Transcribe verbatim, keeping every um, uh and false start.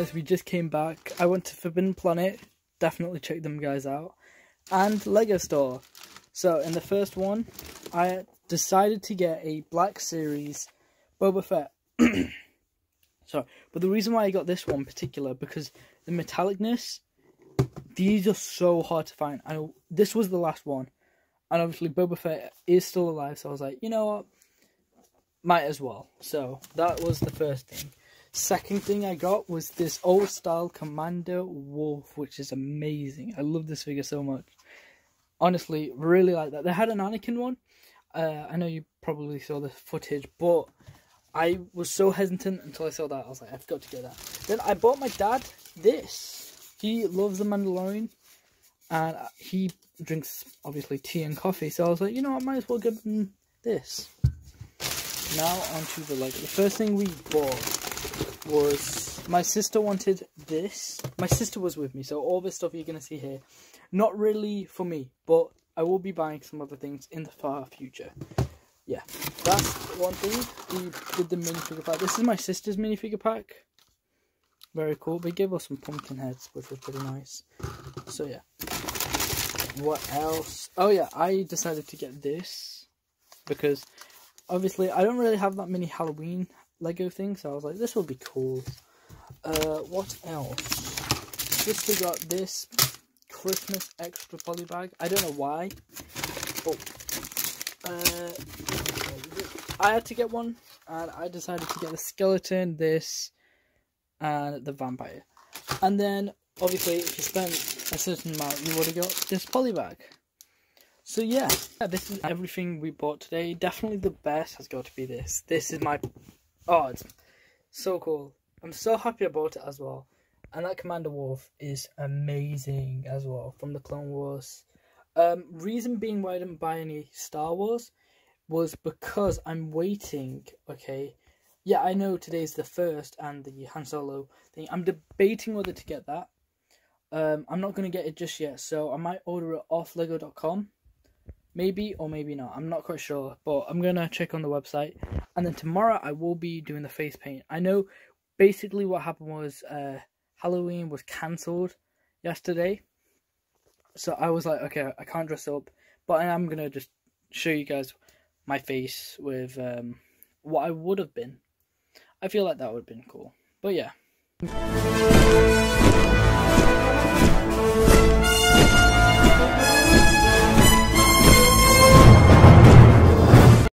guys, we just came back. I went to Forbidden Planet. Definitely check them guys out. And Lego Store. So in the first one, I decided to get a Black Series Boba Fett. Sorry, but the reason why I got this one in particular, because the metallicness, these are so hard to find. I know this was the last one, and obviously Boba Fett is still alive, so I was like, you know what, might as well. So that was the first thing. Second thing I got was this old style Commander Wolf, which is amazing. I love this figure so much. Honestly, really like that. They had an Anakin one. Uh, I know you probably saw the footage, but I was so hesitant until I saw that. I was like, I've got to get that. Then I bought my dad this. He loves the Mandalorian, and he drinks, obviously, tea and coffee. So I was like, you know what, I might as well give him this. Now onto the Lego. The first thing we bought was, my sister wanted this. My sister was with me, so all this stuff you're going to see here, not really for me, but I will be buying some other things in the far future. Yeah, that's one thing. We did the minifigure pack. This is my sister's minifigure pack. Very cool. They gave us some pumpkin heads, which was pretty nice. So yeah. What else? Oh yeah, I decided to get this because obviously I don't really have that many Halloween Lego things, so I was like, this will be cool. Uh, what else? Sister got this Christmas extra poly bag. I don't know why. Oh. Uh, I had to get one, and I decided to get the skeleton, this, and the vampire. And then, obviously, if you spent a certain amount, you would have got this poly bag. So yeah, this is everything we bought today. Definitely the best has got to be this. This is my... Oh, it's so cool. I'm so happy I bought it as well. And that Commander Wolf is amazing as well, from the Clone Wars. Um, reason being why I didn't buy any Star Wars was because I'm waiting, okay? Yeah, I know today's the first and the Han Solo thing. I'm debating whether to get that. Um, I'm not going to get it just yet, so I might order it off lego dot com. Maybe or maybe not. I'm not quite sure, but I'm going to check on the website. And then tomorrow I will be doing the face paint. I know basically what happened was uh, Halloween was cancelled yesterday. So I was like, okay, I can't dress up, but I am going to just show you guys my face with um, what I would have been. I feel like that would have been cool. But yeah.